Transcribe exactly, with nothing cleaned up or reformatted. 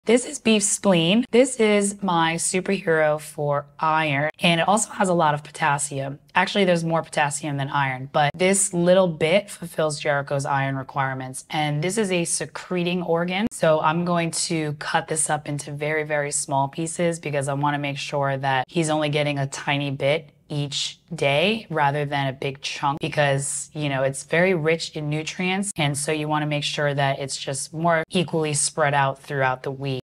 This is beef spleen. This is my superhero for iron, and it also has a lot of potassium. Actually, there's more potassium than iron, but this little bit fulfills Jericho's iron requirements. And this is a secreting organ. So I'm going to cut this up into very, very small pieces because I want to make sure that he's only getting a tiny bit each day rather than a big chunk because, you know, it's very rich in nutrients. And so you want to make sure that it's just more equally spread out throughout the week.